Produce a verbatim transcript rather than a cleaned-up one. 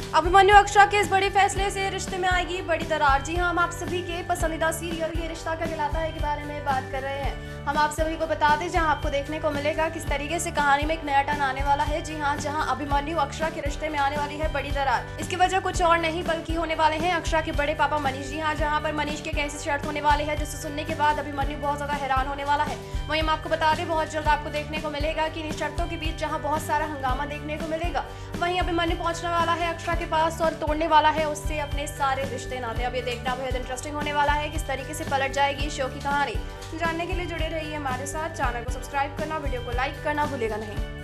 अभिमन्यु अक्षरा के इस बड़े फैसले से रिश्ते में आएगी बड़ी दरार। जी हां, हम आप सभी के पसंदीदा सीरियल ये रिश्ता क्या कहलाता है के बारे में बात कर रहे हैं। हम आप सभी को बता दें जहां आपको देखने को मिलेगा किस तरीके से कहानी में एक नया टर्न आने वाला है। जी हां, जहां अभिमन्यु अक्षरा के रिश्ते में आने वाली है बड़ी दरार। इसकी वजह कुछ और नहीं बल्कि होने वाले हैं अक्षरा के बड़े पापा मनीष। जी हां, जहां पर मनीष के कैसे शर्त होने वाले हैं जिसे सुनने के बाद अभिमन्यु बहुत ज्यादा हैरान होने वाला है। वहीं हम आपको बता दें बहुत जल्द आपको देखने को मिलेगा कि इन शर्तों के बीच जहां बहुत सारा हंगामा देखने को मिलेगा, वहीं अभिमन्यु पहुंचने वाला है अक्षरा के पास और तोड़ने वाला है उससे अपने सारे रिश्ते नाते। अब ये देखना बेहद इंटरेस्टिंग होने वाला है किस तरीके से पलट जाएगी शो की कहानी। जानने के लिए जुड़े रहिए हमारे साथ। चैनल को सब्सक्राइब करना, वीडियो को लाइक करना भूलेगा नहीं।